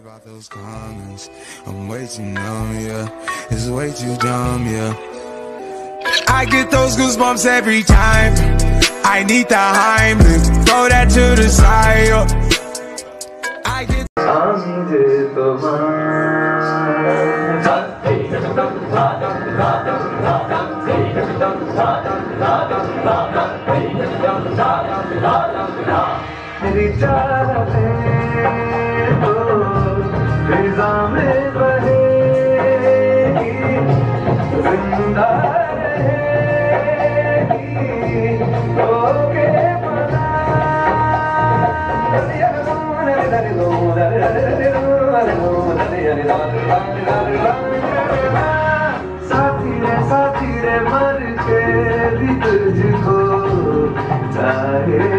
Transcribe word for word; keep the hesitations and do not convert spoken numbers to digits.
about those comments. I'm way too numb, yeah. It's way too dumb, yeah. I get those goosebumps every time. I need the Heimlich. Throw that to the side, yo. I get मेरी चाहते तो फिजा में बहेगी, जिंदा रहेगी, होके पता साथी रे साथी रे मर के भी तुझको चाहे